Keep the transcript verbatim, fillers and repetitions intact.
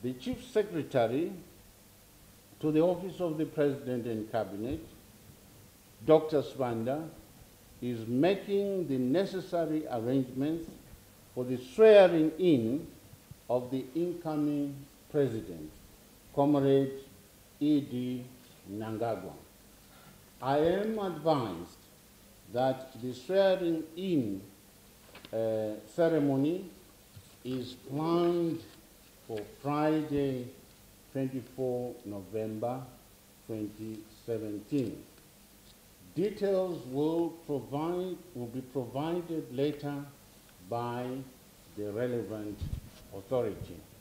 The Chief Secretary to the Office of the President and Cabinet, Doctor Swanda, is making the necessary arrangements for the swearing in of the incoming President, Comrade E D Mnangagwa. I am advised that the swearing in uh, ceremony is planned for Friday, twenty-fourth November twenty seventeen. Details will, provide, will be provided later by the relevant authority.